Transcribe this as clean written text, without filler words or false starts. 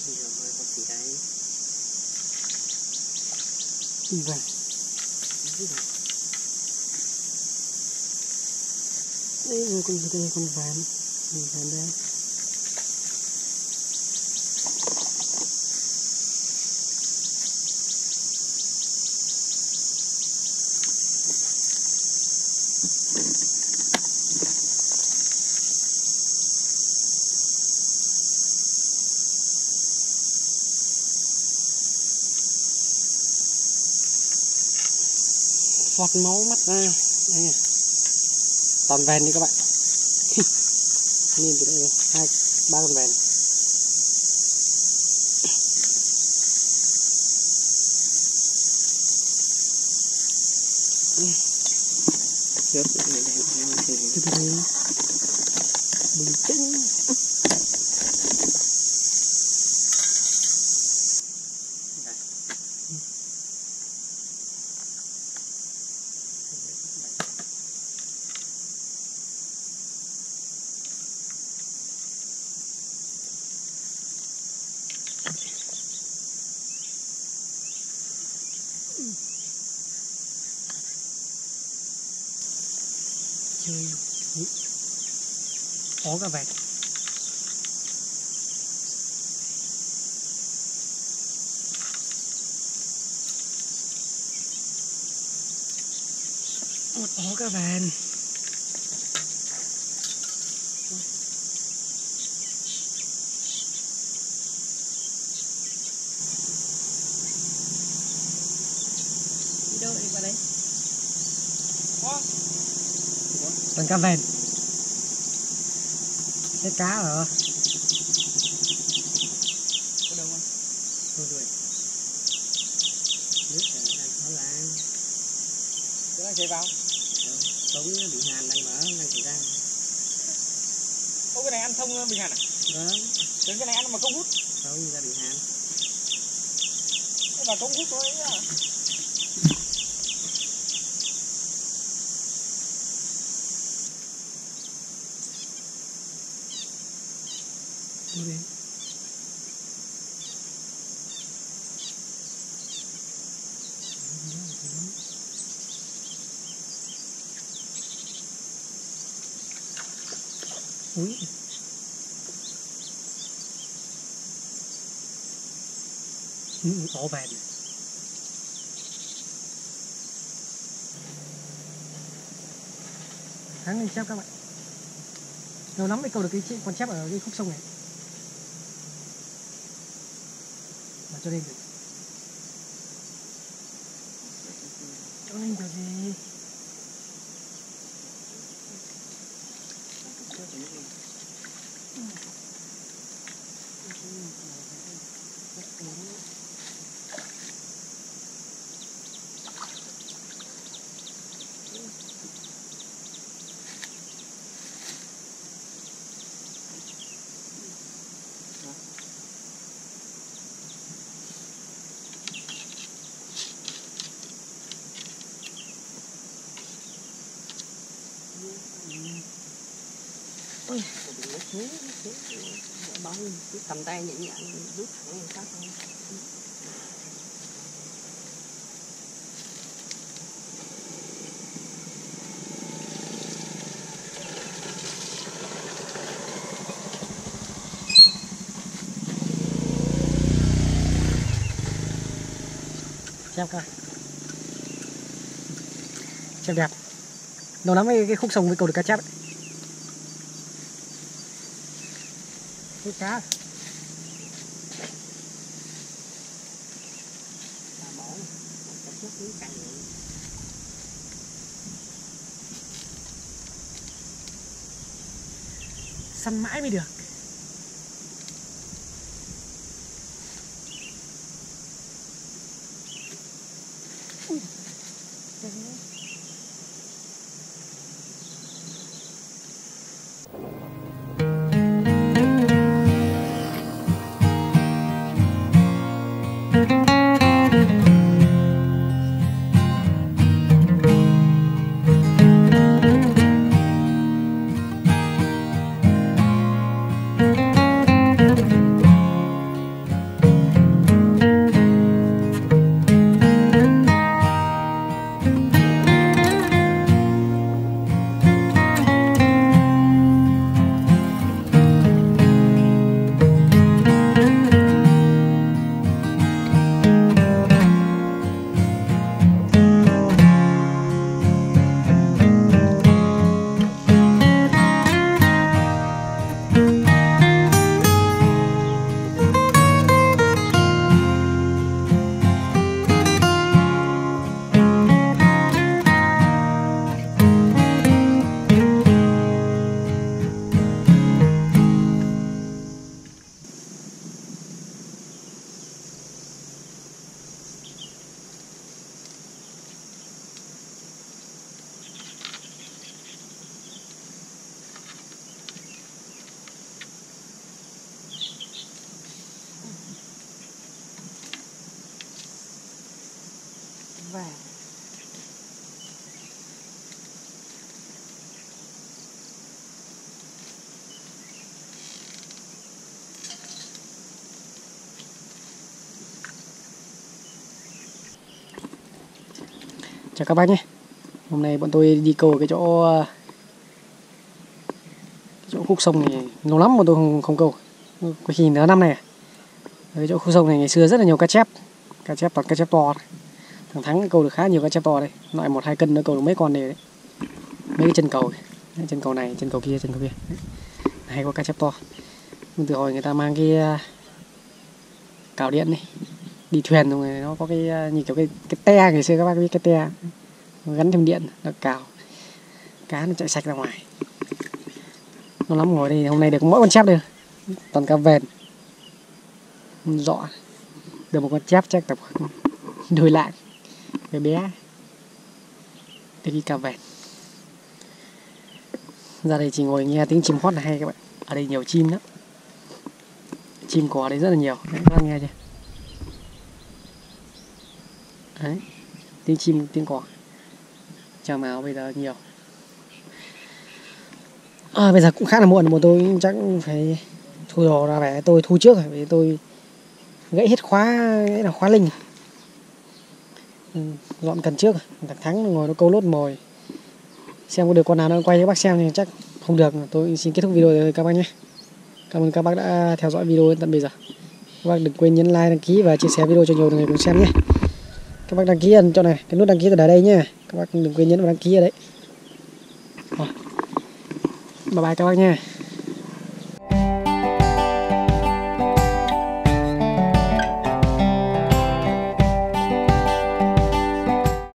Rồi con gì đấy? Vâng. Đây là con ván đây. Phọt máu mắt ra đây này, toàn vèn đi các bạn. Nhìn từ đây 2-3 con vèn. Trước này từ từ bình tĩnh. Chơi có cả vẹt. Một ó cả vẹn. đi đâu đi vào đây? Con cá vẹn. Cái cá hả? Có đâu không? Thôi rồi. Nước đang khó lan. Cái đó chạy vào. Cống bị hàn đang mở, đang chạy ra. Ô, cái này ăn thông bị hàn à? Vâng. Cái này ăn mà công hút. Không, ra bị hàn. Cái mà công hút thôi nhá. Đi. Ui. Ổ vẹn. Thắng lên chép các bạn. Lâu lắm mới câu được cái con chép ở cái khúc sông này. Mà cho lên được. Cho lên kiểu gì? Ôi, bóng cứ cầm tay nhẹ nhàng rút thẳng lên sát thôi. Chép coi. Chép đẹp. Lâu lắm cái khúc sông với câu được cá chép ấy. Hút cá. Săn mãi mới được. Chào các bác nhé. Hôm nay bọn tôi đi câu ở cái chỗ khúc sông này lâu lắm mà tôi không câu. Có khi nửa năm này. Ở cái chỗ khúc sông này ngày xưa rất là nhiều cá chép toàn cá chép to. Thằng Thắng câu được khá nhiều cá chép to đây, loại 1-2 cân nó câu được mấy con này đấy. Mấy cái chân cầu này. Chân cầu này, chân cầu kia. Hay có cá chép to. Nhưng từ hồi người ta mang cái cào điện này đi thuyền rồi nó có cái như kiểu cái te ngày xưa các bác biết cái te gắn thêm điện nó cào cá nó chạy sạch ra ngoài. Nó lắm ngồi đây hôm nay được mỗi con chép đây toàn cá vền dọ được một con chép chắc tập đôi lạng bé để đi cá vền. Ra đây chỉ ngồi nghe tiếng chim hót là hay các bạn. Ở đây nhiều chim lắm, chim cò ở đây rất là nhiều đấy, các bạn nghe chưa đấy, tiếng chim tiếng cò chào mào bây giờ nhiều. Bây giờ cũng khá là muộn, mà tôi chắc phải thu đồ ra về. Tôi thu trước rồi vì tôi gãy hết khóa linh. Dọn cần trước. Thằng Thắng ngồi nó câu lốt mồi, xem có được con nào nó quay cho bác xem thì chắc không được. Tôi xin kết thúc video rồi các bác nhé. Cảm ơn các bác đã theo dõi video đến tận bây giờ. Các bác đừng quên nhấn like, đăng ký và chia sẻ video cho nhiều người cùng xem nhé. Các bác đăng ký ấn chỗ này, cái nút đăng ký ở đây nhé. Các bác đừng quên nhấn vào đăng ký ở đấy. Bye bye các bác nha.